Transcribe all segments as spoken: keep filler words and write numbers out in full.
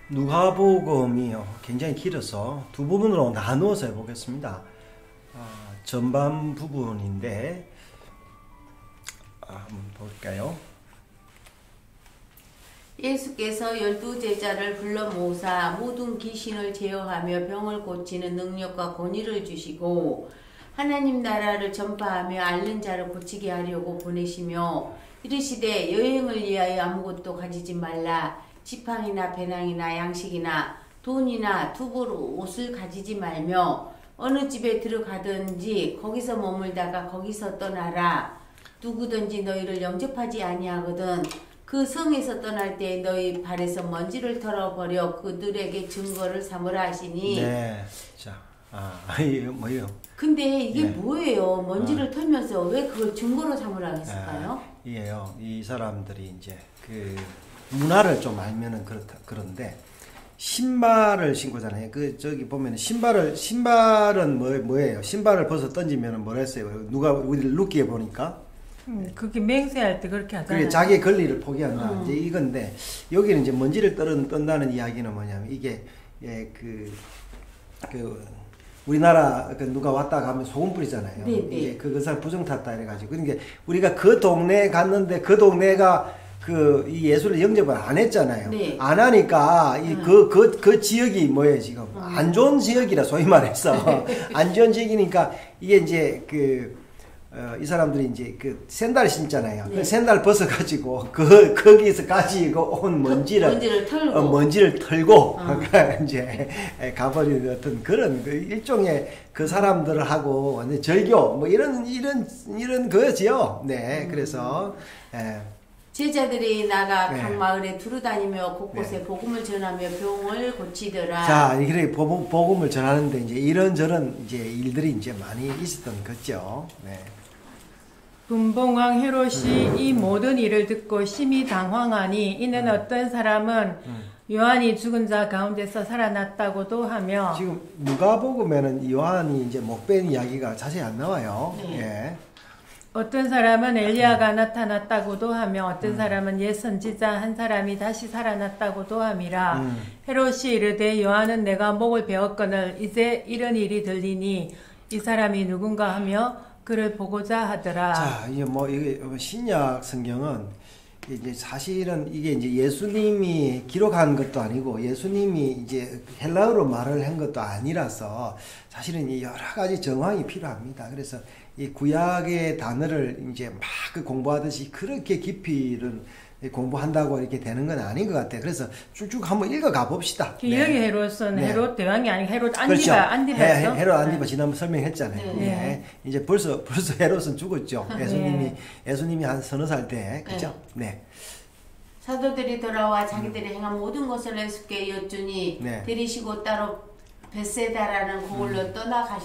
누가복음이요 굉장히 길어서 두 부분으로 나누어서 해보겠습니다. 아, 전반 부분인데 아, 한번 볼까요? 예수께서 열두 제자를 불러 모사 모든 귀신을 제어하며 병을 고치는 능력과 권위를 주시고 하나님 나라를 전파하며 앓는 자를 고치게 하려고 보내시며 이르시되 여행을 위하여 아무것도 가지지 말라. 지팡이나 배낭이나 양식이나 돈이나 두부로 옷을 가지지 말며 어느 집에 들어가든지 거기서 머물다가 거기서 떠나라. 누구든지 너희를 영접하지 아니하거든 그 성에서 떠날 때 너희 발에서 먼지를 털어버려 그들에게 증거를 삼으라 하시니. 네. 자, 아, 이거 뭐예요? 근데 이게 네. 뭐예요? 먼지를 아. 털면서 왜 그걸 증거로 삼으라 했을까요? 아, 이게요. 이 사람들이 이제 그 문화를 좀 알면은 그렇다 그런데 신발을 신고잖아요. 그 저기 보면은 신발을 신발은 뭐 뭐예요? 신발을 벗어 던지면은 뭐라 했어요? 누가 우리 루키에 보니까 음, 그게 맹세할 때 그렇게 하잖아요. 그게 자기의 권리를 포기한다. 음. 이제 이건데 여기는 이제 먼지를 떠는 떤다는 이야기는 뭐냐면 이게 예, 그, 그 우리나라 그 누가 왔다 가면 소금 뿌리잖아요. 네, 네. 이제 그 사람 부정 탔다 이래가지고 그러니까 우리가 그 동네에 갔는데 그 동네가 그 이 예수를 영접을 안 했잖아요. 네. 안 하니까 이 그 그 그 지역이 뭐예요 지금 음. 안 좋은 지역이라 소위 말해서 안 좋은 지역이니까 이게 이제 그 어, 이 사람들이 이제 그 샌들 신잖아요. 네. 그 샌들 벗어가지고 그 거기서 가지고 온 먼지를 먼지를 털고 어, 먼지를 털고 어. 이제 가버리는 어떤 그런 그 일종의 그 사람들하고 완전 절교 뭐 이런 이런 이런 거지요. 네, 음. 그래서 예. 제자들이 나가 네. 각 마을에 두루다니며 곳곳에 네. 복음을 전하며 병을 고치더라. 자, 이렇게 복음을 전하는데 이제 이런저런 이제 일들이 이제 많이 있었던 거죠. 네. 분봉왕 헤롯이 이 모든 일을 듣고 심히 당황하니 이는 음. 어떤 사람은 음. 요한이 죽은 자 가운데서 살아났다고도 하며. 지금 누가복음에는 요한이 이제 못 뺀 이야기가 자세히 안 나와요. 네. 예. 어떤 사람은 엘리야가 나타났다고도 하며 어떤 음. 사람은 옛 선지자 한 사람이 다시 살아났다고도 함이라. 음. 헤롯이 이르되 요한은 내가 목을 베었거늘 이제 이런 일이 들리니 이 사람이 누군가 하며 그를 보고자 하더라. 자, 이게 뭐 이게 신약 성경은 이제 사실은 이게 이제 예수님이 기록한 것도 아니고 예수님이 이제 헬라어로 말을 한 것도 아니라서 사실은 이 여러 가지 정황이 필요합니다. 그래서 이 구약의 단어를 이제 막 그 공부하듯이 그렇게 깊이는 공부한다고 이렇게 되는 건 아닌 것 같아요. 그래서 쭉쭉 한번 읽어가 봅시다. 여기 네. 헤롯은 네. 헤롯 대왕이 아니고 헤롯 안디바, 그렇죠. 안디바였어? 헤롯 안디바 지난번 설명했잖아요. 네. 예. 이제 벌써 벌써 헤롯은 죽었죠. 예수님이 네. 예수님이 한 서너 살 때, 그죠? 네. 사도들이 돌아와 자기들이 행한 모든 것을 예수께 여쭈니 네. 데리시고 따로 베세다라는 고을로 음.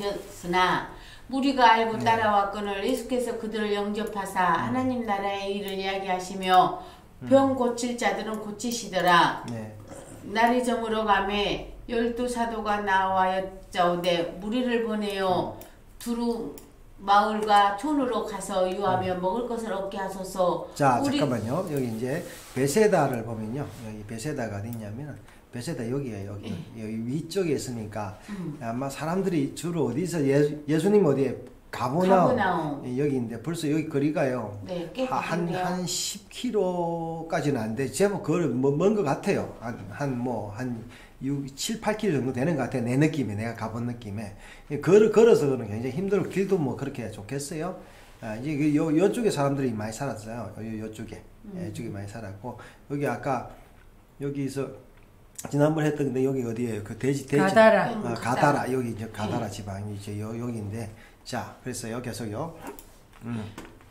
떠나가셨으나 무리가 알고 네. 따라왔거늘 예수께서 그들을 영접하사 음. 하나님 나라의 일을 이야기하시며 음. 병 고칠 자들은 고치시더라. 네. 날이 저물어 가매 열두 사도가 나와 여짜오되 무리를 보내어 두루 마을과 촌으로 가서 유하며 음. 먹을 것을 얻게 하소서. 자, 우리... 잠깐만요. 여기 이제 베세다를 보면요. 여기 베세다가 어디냐면 베세다 여기에요. 여기, 네. 여기 위쪽에 있으니까 음. 아마 사람들이 주로 어디서 예수, 예수님 어디에 가보나움, 가보나움. 여기인데 벌써 여기 거리가요. 네, 꽤 한, 한 십 킬로미터까지는 안 돼. 제법 그 먼 것 같아요. 한, 한 뭐, 한 육, 칠, 팔 킬로미터 정도 되는 것 같아요. 내 느낌에, 내가 가본 느낌에. 걸, 걸어서는 굉장히 힘들고, 길도 뭐 그렇게 좋겠어요. 아, 이제 그 요, 요쪽에 사람들이 많이 살았어요. 요, 요쪽에. 음. 이쪽에 많이 살았고, 여기 아까, 여기서, 지난번에 했던 근데 여기 어디에요? 그 돼지, 돼지. 가다라. 아, 가다라. 여기 이제 가다라 지방이 이제 요, 여기인데. 자, 그래서 여기 계속요. 음.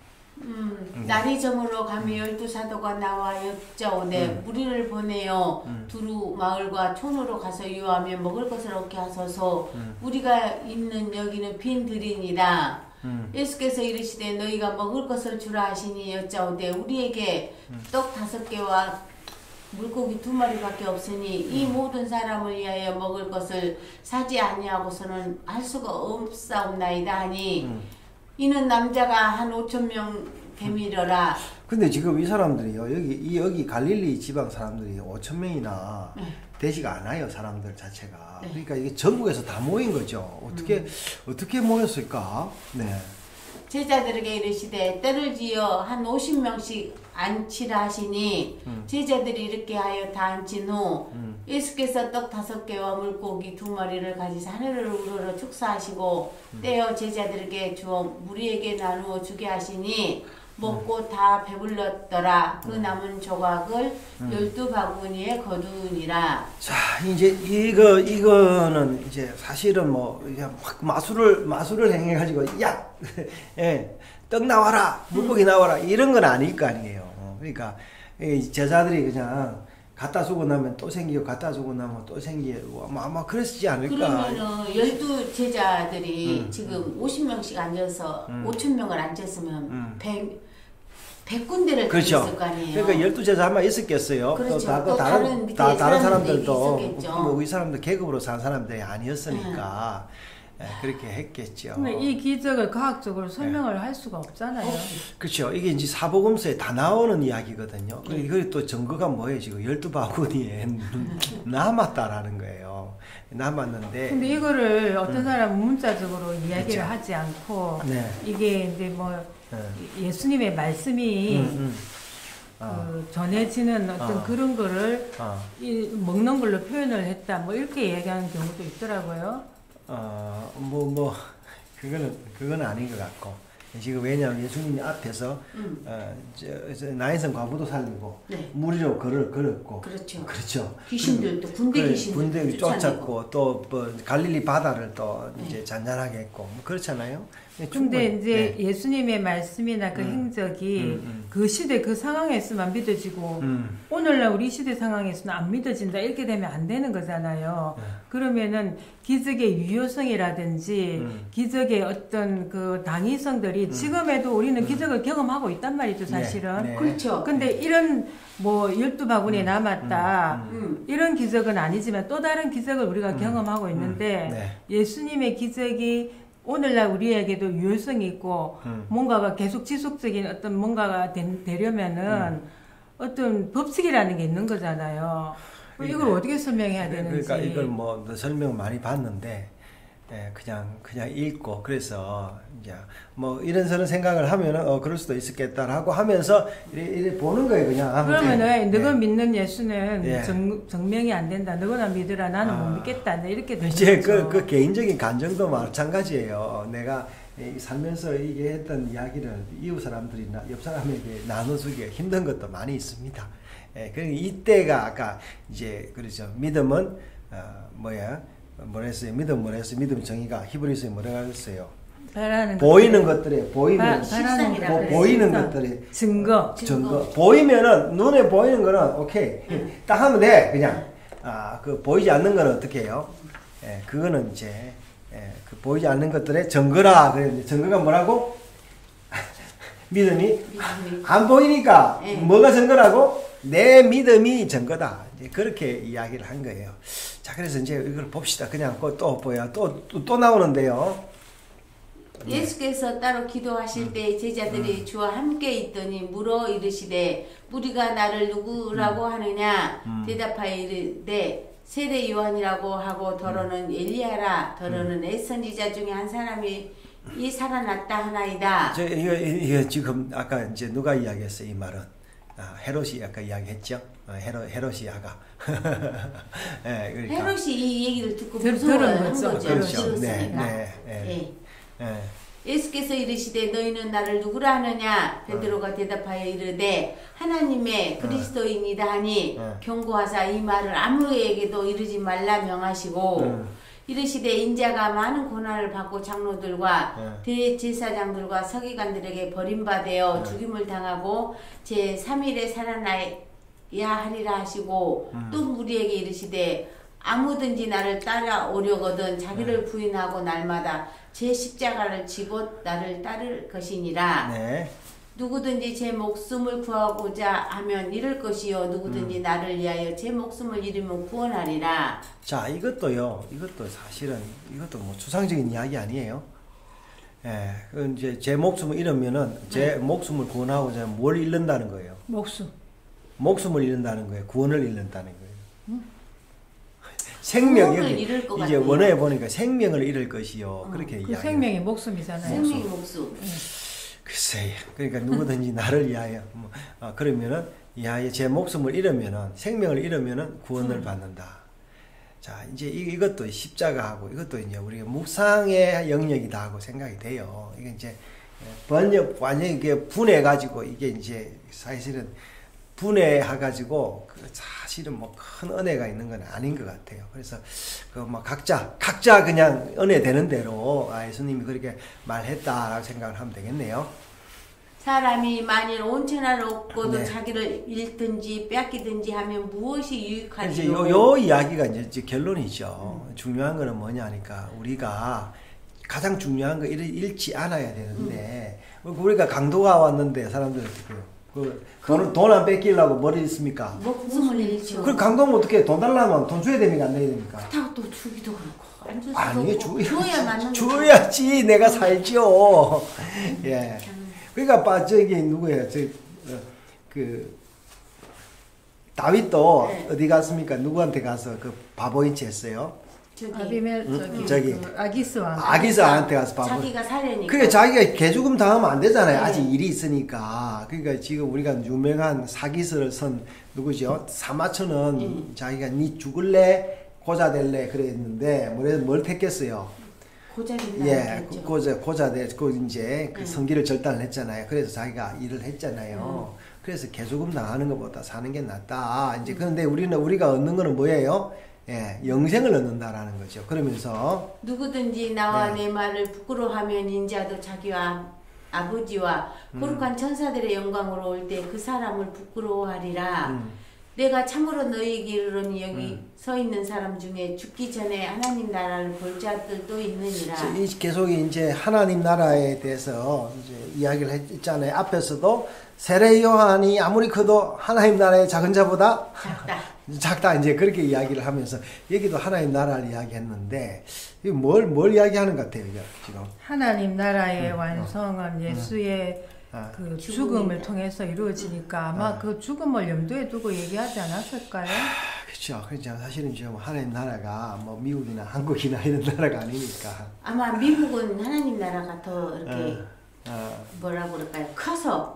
음, 음. 날이 저물어 가며 열두 사도가 나와 여짜오되 음. 무리를 보내어 음. 두루 마을과 촌으로 가서 유하며 먹을 것을 얻게 하소서. 음. 우리가 있는 여기는 빈 들이니라. 음. 예수께서 이르시되 너희가 먹을 것을 주라 하시니 여짜오되 우리에게 음. 떡 다섯 개와 물고기 두 마리밖에 없으니 이 모든 사람을 위하여 먹을 것을 사지 아니하고서는 할 수가 없사옵나이다 하니 음. 이는 남자가 한 오천 명 되밀어라. 근데 지금 이 사람들이요, 여기, 이, 여기 갈릴리 지방 사람들이 오천 명이나 네. 되지가 않아요, 사람들 자체가. 네. 그러니까 이게 전국에서 다 모인 거죠. 어떻게, 음. 어떻게 모였을까? 네. 제자들에게 이르시되 때를 지어 한 오십 명씩 앉히라 하시니 음. 제자들이 이렇게 하여 다 앉힌 후 음. 예수께서 떡 다섯 개와 물고기 두 마리를 가지사 하늘을 우러러 축사하시고 음. 떼어 제자들에게 주어 무리에게 나누어 주게 하시니 먹고 음. 다 배불렀더라. 그 남은 조각을 열두 바구니에 거두니라. 자, 이제 이거, 이거는 이제 사실은 뭐, 그냥 막 마술을, 마술을 행해가지고, 야! 예, 떡 나와라! 물고기 나와라! 이런 건 아닐 거 아니에요. 어, 그러니까, 이 제자들이 그냥 갖다 주고 나면 또 생기고, 갖다 주고 나면 또 생기고, 아마, 아마 그랬지 않을까. 그러면은 열두 제자들이 음, 지금 오십 명씩 앉아서 음. 오천 명을 앉았으면 음. 백, 백 군데를 그렇죠. 있을 거 아니에요. 그러니까 열두 제자 아마 있었겠어요. 그렇죠. 또, 다, 또 다른, 다른 밑에 다, 다른 사람들이 사람들도, 있었겠죠. 뭐, 이 사람들 계급으로 산 사람들이 아니었으니까, 예, 그렇게 했겠죠. 근데 이 기적을 과학적으로 설명을 할 수가 없잖아요. 그렇죠. 이게 이제 사복음서에 다 나오는 이야기거든요. 네. 그리고 또 증거가 뭐예요? 지금 열두 바구니에 남았다라는 거예요. 남았는데. 근데 이거를 어떤 사람은 문자적으로 이야기를 그렇죠. 하지 않고 네. 이게 이제 뭐 네. 예수님의 말씀이 음, 음. 어. 그 전해지는 어떤 어. 그런 거를 어. 이 먹는 걸로 표현을 했다. 뭐 이렇게 얘기하는 경우도 있더라고요. 어, 뭐, 뭐, 그거는, 그건 아닌 것 같고. 지금 왜냐하면 예수님이 앞에서, 음. 어, 저, 저 나인성 과부도 살리고, 네. 무리로 걸을, 걸었고. 그렇죠. 그렇죠. 귀신들도 군대 그래, 귀신들 군대 쫓았고, 또, 뭐, 갈릴리 바다를 또 네. 이제 잔잔하게 했고, 뭐 그렇잖아요. 근데 충분히, 이제 네. 예수님의 말씀이나 그 음. 행적이 음, 음. 그 시대 그 상황에서만 믿어지고 음. 오늘날 우리 시대 상황에서는 안 믿어진다 이렇게 되면 안 되는 거잖아요. 네. 그러면은 기적의 유효성이라든지 음. 기적의 어떤 그 당위성들이 음. 지금에도 우리는 기적을 경험하고 있단 말이죠, 사실은. 네. 네. 그렇죠. 근데 이런 뭐 열두 바구니에 남았다 음. 음. 이런 기적은 아니지만 또 다른 기적을 우리가 음. 경험하고 음. 있는데 네. 예수님의 기적이 오늘날 우리에게도 유효성이 있고 음. 뭔가가 계속 지속적인 어떤 뭔가가 되, 되려면은 음. 어떤 법칙이라는 게 있는 거잖아요. 이걸 그러니까, 어떻게 설명해야 되는지. 그러니까 이걸 뭐 설명 많이 봤는데, 예, 그냥 그냥 읽고 그래서 이제 뭐 이런저런 생각을 하면은 어 그럴 수도 있었겠다라고 하면서 이래, 이래 보는 거예요 그냥. 그러면은 네. 너가 네. 믿는 예수는 예. 정, 정명이 안 된다. 너거나 믿으라. 나는 아. 못 믿겠다. 네, 이렇게 되는 이제 거죠. 그, 그 개인적인 감정도 마찬가지예요. 내가 이 살면서 이게 했던 이야기를 이웃 사람들이나 옆 사람에게 나눠주기가 힘든 것도 많이 있습니다. 예, 그러니까 이때가 아까 이제 그렇죠. 믿음은 어, 뭐야? 뭐라 했어요? 믿음 뭐라 했어요? 믿음 정의가 히브리서에 뭐라 했어요? 바라는 보이는 것들. 것들에 보이면 바, 바라는 실상이라 보, 그래요. 보이는 실상. 것들이 증거. 증거 보이면은 눈에 보이는 거는 오케이 딱 하면 돼 그냥 아 그 보이지 않는 거는 어떻게 해요? 예, 그거는 이제 예, 그 보이지 않는 것들의 증거라 그랬는데 증거가 뭐라고? 믿음이 믿음이. 안 보이니까 예. 뭐가 증거라고? 내 믿음이 증거다. 이제 그렇게 이야기를 한 거예요. 자 그래서 이제 이걸 봅시다. 그냥 또 뭐야 또 또 또 나오는데요. 예수께서 따로 기도하실 때 제자들이 주와 함께 있더니 물어 이르시되 무리가 나를 누구라고 하느냐 음. 대답하여 이르되 세례 요한이라고 하고 더러는 엘리야라 더러는 애선지자 중에 한 사람이 이 살아났다 하나이다. 저 이거 이거 지금 아까 이제 누가 이야기했어요 이 말은 아, 헤롯이 아까 이야기했죠. 아, 헤롯 헤롯이 아가. 예, 그러니까. 헤롯이 이 얘기를 듣고 들- 무서워한 들은 거죠. 거죠. 그렇죠. 네, 들었으니까. 네, 네. 예. 예. 예수께서 이르시되 너희는 나를 누구라 하느냐 베드로가 대답하여 이르되 하나님의 그리스도이니이다 하니 어. 경고하사 이 말을 아무에게도 이르지 말라 명하시고 음. 이르시되 인자가 많은 고난을 받고 장로들과 어. 대제사장들과 서기관들에게 버림받아 어. 죽임을 당하고 제삼 일에 살아나야 하리라 하시고 음. 또 무리에게 이르시되 아무든지 나를 따라오려거든 자기를 부인하고 날마다 제 십자가를 지고 나를 따를 것이니라. 네. 누구든지 제 목숨을 구하고자 하면 잃을 것이요 누구든지 음. 나를 위하여 제 목숨을 잃으면 구원하리라. 자 이것도요. 이것도 사실은 이것도 뭐 추상적인 이야기 아니에요. 예, 그 이제 제 목숨을 잃으면은 제 네. 목숨을 구원하고자 뭘 잃는다는 거예요? 목숨. 목숨을 잃는다는 거예요. 구원을 잃는다는 거예요. 음? 생명 여기 이제 같아요. 원어에 보니까 생명을 잃을 것이요. 어, 그렇게 그 이야기해요. 생명이 목숨이잖아요. 생명이 목숨. 음. 글쎄요. 그러니까 누구든지 나를 위하여 뭐, 어, 그러면은 위하여 제 목숨을 잃으면은 생명을 잃으면은 구원을 음. 받는다. 자, 이제 이, 이것도 십자가하고 이것도 이제 우리가 묵상의 영역이다 하고 생각이 돼요. 이게 이제 번역, 완전히 이게 분해가지고 이게 이제 사실은 분해해가지고 그 사실은 뭐 큰 은혜가 있는 건 아닌 것 같아요. 그래서 그 뭐 각자, 각자 그냥 은혜 되는 대로 아, 예수님이 그렇게 말했다라고 생각을 하면 되겠네요. 사람이 만일 온천을 얻고도 네. 자기를 잃든지 뺏기든지 하면 무엇이 유익하리요? 이제 요, 요 이야기가 이제, 이제 결론이죠. 음. 중요한 거는 뭐냐니까 우리가 가장 중요한 거 잃, 잃지 않아야 되는데 음. 우리가 강도가 왔는데 사람들 어떻게 해요? 그 돈을 돈 안 뺏기려고 머리 있습니까? 목숨을 잃죠. 그 강도면 어떻게 돈 달라면 돈 줘야 됩니까? 안 내야 됩니까? 그렇다고 또 주기도 그렇고 안 줄 수도 아니 없고 줘야 맞는 줘야지 내가 살죠. 예. 그러니까 빠 저기 누구예요? 저그 다윗도 네. 어디 갔습니까? 누구한테 가서 그 바보인치 했어요? 저기 아비멜 응? 저기, 저기 그 아기스 왕. 아기스 왕한테 가서 바보. 자기가 살려니까. 그게 자기가 개죽음 당하면 안 되잖아요. 네. 아직 일이 있으니까. 그러니까 지금 우리가 유명한 사기스를 선 누구죠? 사마천은 네. 자기가 니 죽을래 고자 될래 그랬는데 뭘, 뭘 택했어요? 고자 된다. 예, 고, 고자 고자 될 그 이제 그 네. 성기를 절단을 했잖아요. 그래서 자기가 일을 했잖아요. 음. 그래서 개죽음 당하는 것보다 사는 게 낫다. 이제 그런데 우리는 우리가 얻는 거는 뭐예요? 예, 영생을 얻는다라는 거죠. 그러면서 누구든지 나와 네. 내 말을 부끄러워하면 인자도 자기와 아버지와 거룩한 음. 천사들의 영광으로 올 때 그 사람을 부끄러워하리라. 음. 내가 참으로 너희에게 이르노니 여기 음. 서 있는 사람 중에 죽기 전에 하나님 나라를 볼 자들도 있느니라. 이 계속 이제 하나님 나라에 대해서 이제 이야기를 했잖아요. 앞에서도 세례 요한이 아무리 커도 하나님 나라의 작은 자보다 작다. 작다 이제 그렇게 이야기를 하면서 여기도 하나님 나라를 이야기했는데 이거 뭘, 뭘 이야기하는 것 같아요, 이게 지금? 하나님 나라의 음, 완성은 음, 예수의 음. 그 죽음을 통해서 이루어지니까 아마 음. 그 죽음을 염두에 두고 얘기하지 않았을까요? 그렇죠. 그렇죠. 사실은 지금 하나님 나라가 뭐 미국이나 한국이나 이런 나라가 아니니까. 아마 미국은 하나님 나라가 더 이렇게 어, 어. 뭐라고 그럴까요? 커서.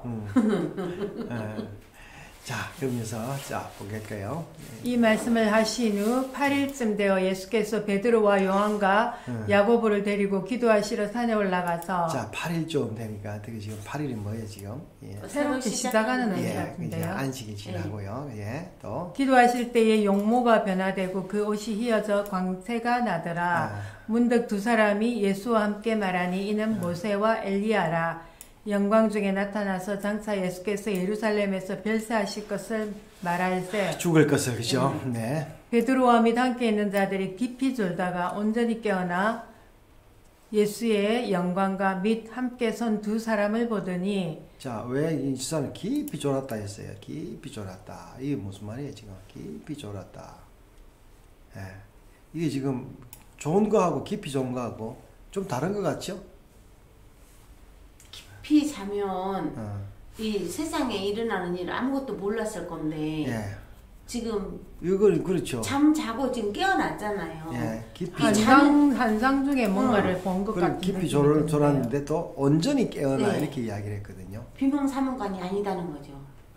음. 어. 자, 그러면서 자 보겠까요? 이 말씀을 하신 후 팔 일쯤 되어 예수께서 베드로와 요한과 음. 야고보를 데리고 기도하시러 산에 올라가서 자, 팔 일쯤 되니까 되게 지금 팔 일이 뭐예요, 지금? 예. 새롭게 시작하는 의미 예, 같은데요. 안식이 지나고요. 예. 예, 또 기도하실 때에 용모가 변화되고 그 옷이 휘어져 광채가 나더라. 아. 문득 두 사람이 예수와 함께 말하니 이는 아. 모세와 엘리야라. 영광 중에 나타나서 장차 예수께서 예루살렘에서 별세하실 것을 말할세. 죽을 것을 그죠? 네. 네. 베드로와 및 함께 있는 자들이 깊이 졸다가 온전히 깨어나 예수의 영광과 및 함께 선 두 사람을 보더니. 자, 왜 이 사람 깊이 졸았다 했어요? 깊이 졸았다. 이게 무슨 말이에요 지금? 깊이 졸았다. 예. 네. 이게 지금 좋은 거하고 깊이 좋은 거하고 좀 다른 것 같죠? 깊이 자면 어. 이 세상에 일어나는 일 아무것도 몰랐을 건데 예. 지금 이걸 그렇죠. 잠 자고 지금 깨어났잖아요. 예. 깊이 한상 한상 중에 뭔가를 어. 본 것 같은 깊이 졸, 졸았는데 또 온전히 깨어나 네. 이렇게 이야기를 했거든요. 비몽사몽간이 아니다는 거죠.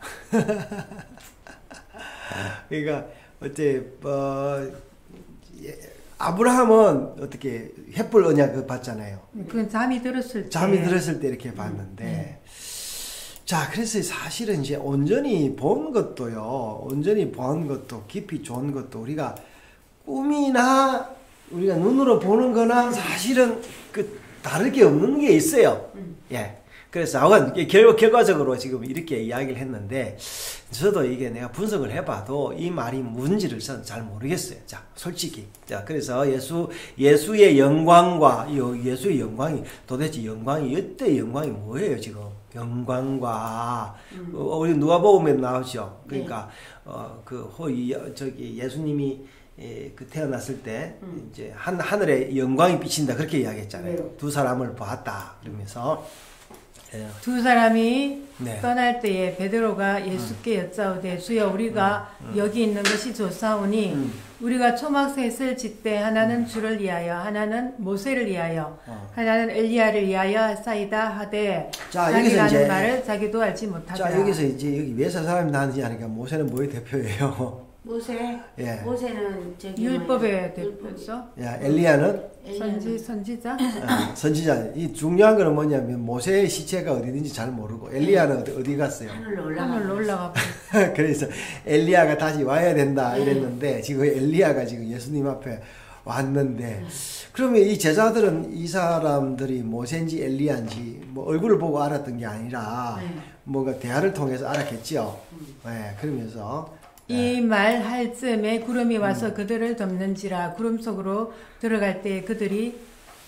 그러니까 어째 어, 예. 아브라함은 어떻게 햇불 언약 받잖아요. 그 잠이 들었을 때. 잠이 들었을 때 이렇게 봤는데. 음, 네. 자, 그래서 사실은 이제 온전히 본 것도요. 온전히 본 것도 깊이 좋은 것도 우리가 꿈이나 우리가 눈으로 보는 거나 사실은 그 다를 게 없는 게 있어요. 음. 예. 그래서 아무간 결, 결과적으로 지금 이렇게 이야기를 했는데 저도 이게 내가 분석을 해봐도 이 말이 뭔지를 저는 잘 모르겠어요. 자, 솔직히. 자, 그래서 예수, 예수의 영광과, 예수의 영광이, 도대체 영광이, 이때 영광이 뭐예요, 지금? 영광과, 음. 어, 우리 누가복음에 나오죠. 그러니까, 네. 어, 그, 호, 저기, 예수님이 예, 그 태어났을 때 음. 이제 한 하늘에 영광이 비친다 그렇게 이야기했잖아요. 네. 두 사람을 보았다 그러면서 예. 두 사람이 네. 떠날 때에 베드로가 예수께 여짜오되 주여 우리가 음, 음. 여기 있는 것이 좋사오니 음. 우리가 초막셋을 짓되 하나는 주를 위하여 하나는 모세를 위하여 어. 하나는 엘리야를 위하여 하사이다 하되 자, 자기가 여기서 하는 이제- 말을 자기도 알지 못하더라. 자 여기서 이제 여기 왜 저 사람이 나는지 아니까 모세는 뭐의 대표예요? 모세, 예. 모세는 저기 율법의 뭐야? 대표죠. 야 엘리야는 엘리야는 선지 선지자. 어, 선지자. 이 중요한 거는 뭐냐면 모세의 시체가 어디든지 잘 모르고 엘리야는 어디, 어디 갔어요? 하늘로 올라가. 하늘로 올라가 버렸어요. 그래서 엘리야가 다시 와야 된다 이랬는데 지금 엘리야가 지금 예수님 앞에 왔는데 그러면 이 제자들은 이 사람들이 모세인지 엘리야인지 뭐 얼굴을 보고 알았던 게 아니라 네. 뭔가 대화를 통해서 알았겠죠. 네, 그러면서 이 말 할 즈음에 구름이 음. 와서 그들을 덮는지라 구름 속으로 들어갈 때 그들이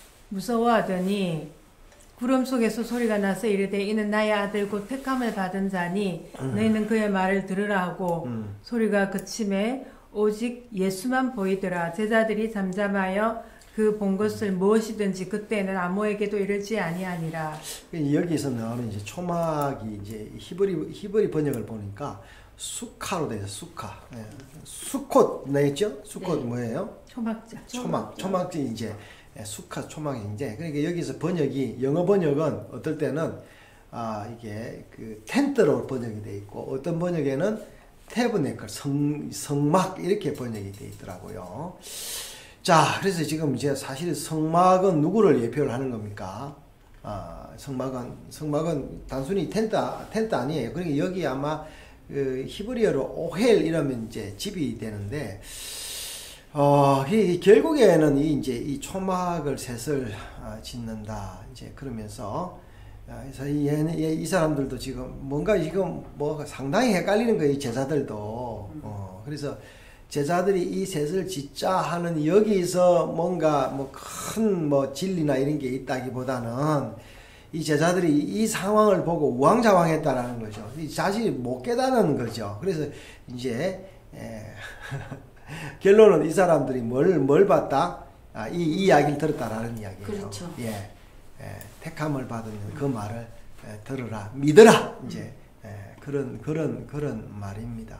무서워하더니 구름 속에서 소리가 나서 이르되 이는 나의 아들 곧 택함을 받은 자니 너희는 그의 말을 들으라 하고 음. 소리가 그침에 오직 예수만 보이더라. 제자들이 잠잠하여 그 본 것을 무엇이든지 그때는 아무에게도 이르지 아니하니라. 여기서 나오는 이제 초막이 이제 히브리 히브리 번역을 보니까 수카로 되어 수카. 예. 수콧 나겠죠? 수콧 네. 뭐예요? 초막자. 초막. 초막이 이제 예, 수카 초막이 이제 그러니까 여기서 번역이 영어 번역은 어떨 때는 아 이게 그 텐트로 번역이 돼 있고 어떤 번역에는 태브네클 성 성막 이렇게 번역이 돼 있더라고요. 자, 그래서 지금 이제 사실 성막은 누구를 예표를 하는 겁니까? 아, 성막은 성막은 단순히 텐트 텐트 아니에요. 그러니까 여기 아마 그 히브리어로 오헬 이러면 이제 집이 되는데 어, 이, 결국에는 이 이제 이 초막을 셋을 아, 짓는다. 이제 그러면서 아, 그래서 이, 이, 이 사람들도 지금 뭔가 지금 뭐 상당히 헷갈리는 거예요. 이 제자들도. 어, 그래서 제자들이 이 셋을 짓자 하는 여기서 뭔가 뭐 큰 뭐 진리나 이런 게 있다기보다는 이 제자들이 이 상황을 보고 우왕좌왕했다라는 거죠. 이 자신이 못 깨닫는 거죠. 그래서 이제 에, 결론은 이 사람들이 뭘, 뭘 봤다? 아, 이, 이 이야기를 들었다라는 이야기예요. 그렇죠. 예, 예, 택함을 받은 그 말을 에, 들으라, 믿어라. 이제 에, 그런 그런 그런 말입니다.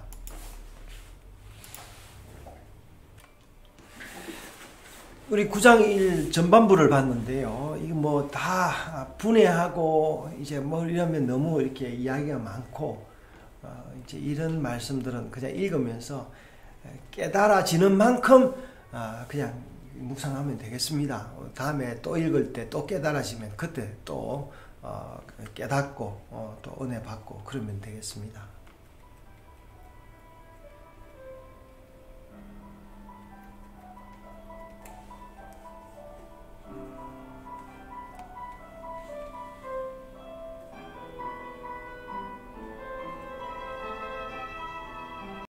우리 구 장 일 전반부를 봤는데요. 이거 뭐 다 분해하고 이제 뭐 이러면 너무 이렇게 이야기가 많고 어, 이제 이런 말씀들은 그냥 읽으면서 깨달아지는 만큼 어, 그냥 묵상하면 되겠습니다. 다음에 또 읽을 때 또 깨달아지면 그때 또 어, 깨닫고 어, 또 은혜 받고 그러면 되겠습니다.